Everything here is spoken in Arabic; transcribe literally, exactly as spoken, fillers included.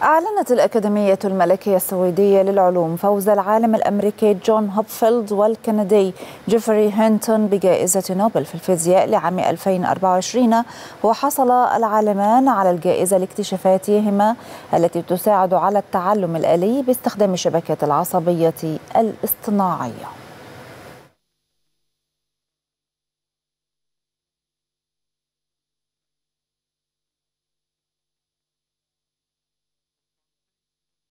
أعلنت الأكاديمية الملكية السويدية للعلوم فوز العالم الأمريكي جون هوبفيلد والكندي جيفري هينتون بجائزة نوبل في الفيزياء لعام ألفين وأربعة وعشرين. وحصل العالمان على الجائزة لاكتشافاتهما التي تساعد على التعلم الآلي باستخدام الشبكات العصبية الاصطناعية.